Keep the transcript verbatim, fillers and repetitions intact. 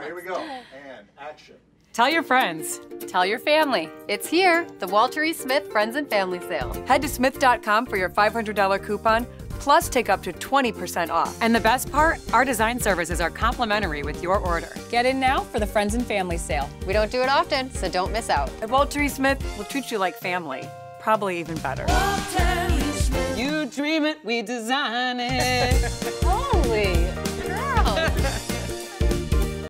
right, here we go. And action. Tell your friends. Tell your family. It's here, the Walter E. Smith Friends and Family Sale. Head to smith dot com for your five hundred dollar coupon, plus take up to twenty percent off. And the best part, our design services are complimentary with your order. Get in now for the Friends and Family Sale. We don't do it often, so don't miss out. At Walter E. Smith, we'll treat you like family. Probably even better. You dream it, we design it. Holy!